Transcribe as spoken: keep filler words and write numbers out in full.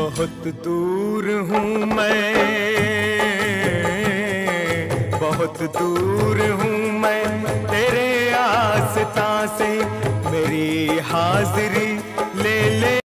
बहुत दूर हूँ मैं, बहुत दूर हूँ मैं तेरे आस्था से, मेरी हाजिरी ले ले।